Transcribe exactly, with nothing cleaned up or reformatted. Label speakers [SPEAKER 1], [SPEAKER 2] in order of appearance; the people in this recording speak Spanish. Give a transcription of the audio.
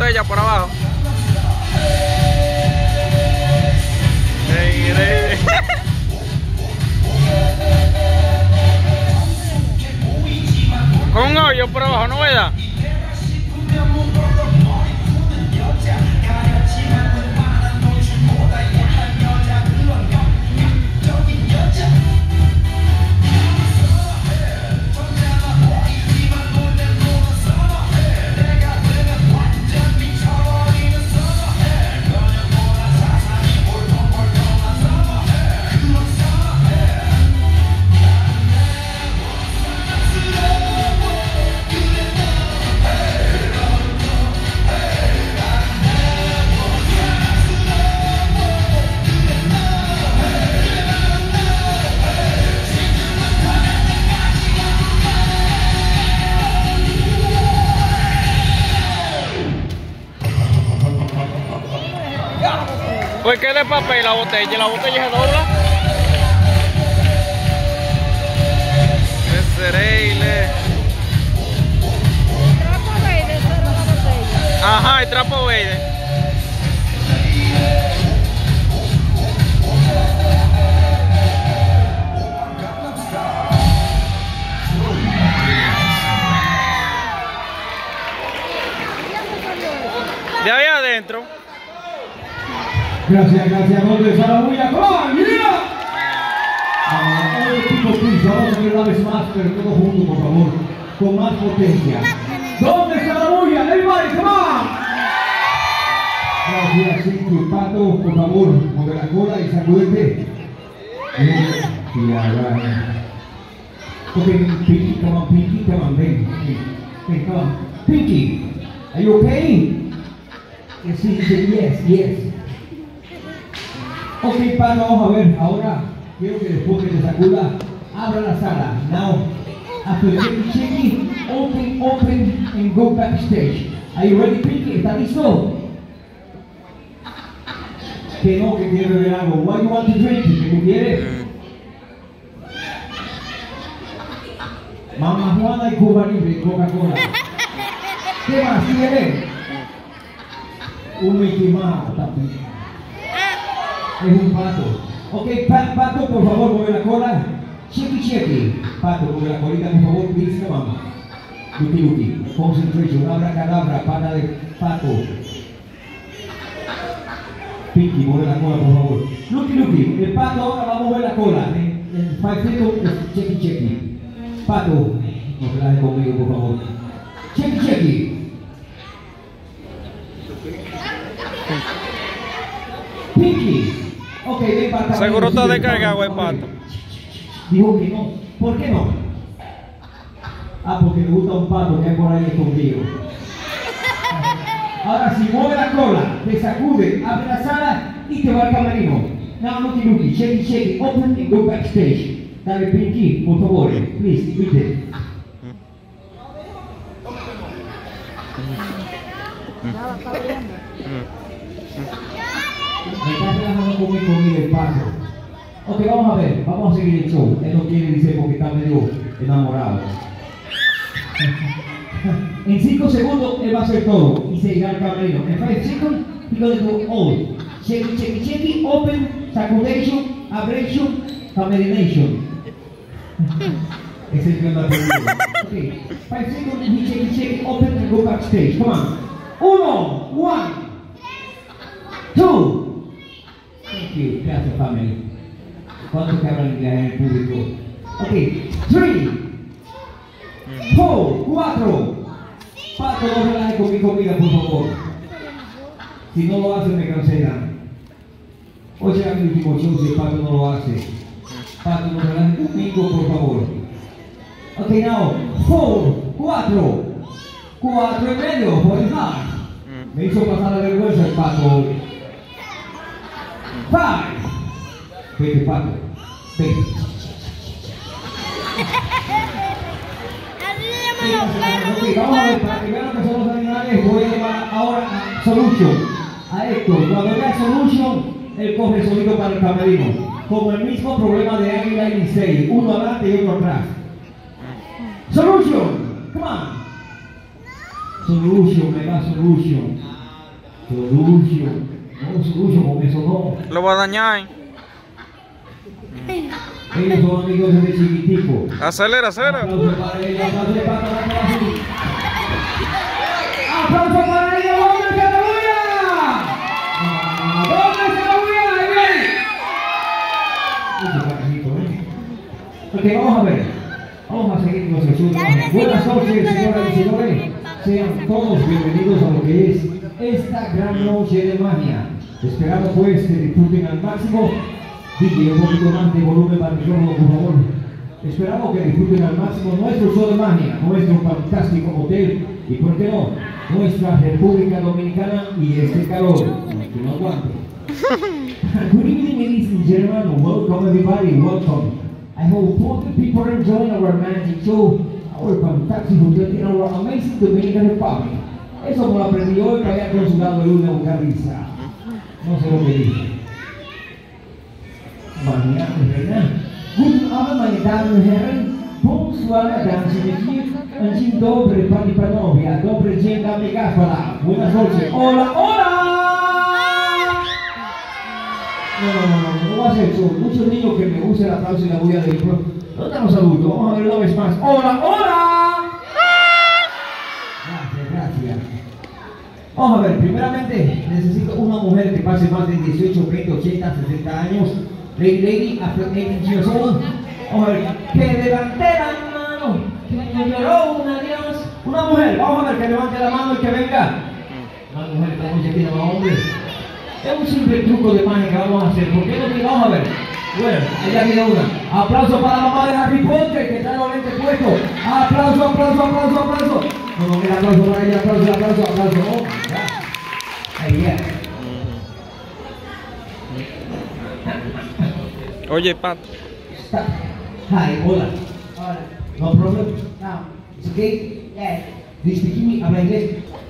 [SPEAKER 1] ella por abajo. Ey, ey. Con un hoyo por abajo, ¿no verdad? Pues que de papel la botella, la botella se dobla. Es cereile.
[SPEAKER 2] Trapo verde, esa era la botella.
[SPEAKER 1] Ajá, el trapo verde. De ahí adentro.
[SPEAKER 3] Gracias, gracias, Golden Zarabulla. ¡Come on, yeah! Ah, all people, please, vamos a ver una vez más, pero todos juntos, por favor, con más potencia. Golden Zarabulla, everybody, come on! Gracias, sí, Pato, por favor, mueve la cola y sacúdete. Sí, ahora. Ok, Pinky, come on, Pinky, come on, ven. Okay, come on. Pinky, are you okay? Yes, yes, yes. Ok, Pato, vamos a ver, ahora quiero que después que te sacuda, abra la sala. Now, after shaky shaky, open, open, and go backstage. Are you ready, Pinky? ¿Está listo? Que no, que quiere beber algo. What you want to drink? ¿Qué tú quieres? Mamá Juana y Cuba Libre, Coca-Cola. ¿Qué más quiere? Un Mickey Mouse también. Es un pato. Ok, pa Pato, por favor, mueve la cola. Checky, checky. Pato, mueve la colita, por favor, please, come on. Lucky, lucky. Concentration, abracadabra, pata de pato. Pinky, mueve la cola, por favor. Lucky, lucky. El pato ahora va a mover la cola. En, en five seconds, checky, checky. Pato, no se la deje conmigo, por favor. Checky, checky. Pinky. Ok, ven para acá.
[SPEAKER 1] Seguro está descargado el pato.
[SPEAKER 3] Dijo que no. ¿Por qué no? Ah, porque me gusta un pato que hay por ahí escondido. Ahora si mueve la cola, te sacude, abre la sala y te va al camerino. Now, looky, looky, checky, checky, open and go backstage. Dale, Pinky, por favor, please, vite. Me está relajando con mi comida el paso. Ok, vamos a ver, vamos a seguir el show. Él no quiere, dice, porque está medio enamorado. En cinco segundos él va a hacer todo y se irá al camerino. En five seconds, he gonna do all. Checky, checky, checky, open, sacudation, abration, camerination. Es el que anda perdido. Ok, five seconds, he checky, checky, open and go backstage. Come on. Uno, one, two. Thank you, gracias family. ¿Cuántos que hablan inglés en el público? Ok, three, four, cuatro. Pato, no relaje con mi comida, por favor. Si no lo hace, me cancelan. Hoy será mi último show si el Pato no lo hace. Pato, no relaje conmigo, por favor. Ok, now, four, cuatro. Cuatro y medio, por el hard. Me hizo pasar la vergüenza el Pato hoy. Five. Vete, Pato. Vete. Okay, vamos a ver, para que vean lo que son los animales, voy a llevar ahora a Solution, a Héctor. Cuando vea Solution, él coge el sonido para el camerino. Como el mismo problema de Águila y Licey, uno adelante y otro atrás. Solution, come on. Solution, me va Solution. Solucio. No, Solucio, con eso no.
[SPEAKER 1] Lo va a dañar.
[SPEAKER 3] Ellos son amigos desde chiquitico.
[SPEAKER 1] Acelera, acelera.
[SPEAKER 3] Aplauso para ellos, aplauso para ellos. Aplauso para ellos, ¡vamos a Cataluña! ¡Vamos a Cataluña! ¡Ahí viene! Ok, vamos a ver. Vamos a seguir nuestro asunto. Buenas noches, señoras y señores. Sean todos bienvenidos a lo que es esta gran noche de magia. Esperamos pues que disfruten al máximo. Dile un poquito más de volumen para el micrófono, por favor. Esperamos que disfruten al máximo nuestro show de magia, nuestro fantástico hotel y, por qué no, nuestra República Dominicana y este calor que no aguante. Good evening, ladies and gentlemen. Welcome, everybody. Welcome. I hope all the people are enjoying our magic show, our fantastic hotel in our amazing Dominican Republic. Eso me lo aprendí hoy que había consulado el lunes a buscar risa. No sé lo que dice. Mañana, ¿verdad? Guten Abend, meine Damen und Herren. Bonsoir, mesdames et messieurs. Un dzień dobry, pani panowie. Dobry dzień, damy Gaspara. Buenas noches. Hola, hola. No, no, no, no, no va a ser eso. Muchos niños que me usen el aplauso y la bulla de ellos. ¿Dónde están los adultos? Vamos a ver una vez más. Hola, hola. Gracias, gracias. Vamos a ver, primeramente necesito una mujer que pase más de dieciocho, veinte, ochenta, sesenta años. Lady, lady, after eighteen years old. Vamos a ver, que levante la mano, que me lloró un adiós. Una mujer, vamos a ver, que levante la mano y que venga. Una mujer, esta noche tiene más hombres. Es un simple truco de magia que vamos a hacer. ¿Por qué no? Vamos a ver. Bueno, allá viene una. Aplauso para la mamá de Harry Potter, que está en los lentes puestos. Aplauso, aplauso, aplauso, aplauso. No, no, mira, aplauso para ella, aplauso, aplauso, aplauso. No, ahí ya.
[SPEAKER 1] Oye, Pat.
[SPEAKER 3] Stop. Hi, hola. Hola. No problem. Now, it's okay? Yeah. Do you speak English? ¿Habla inglés?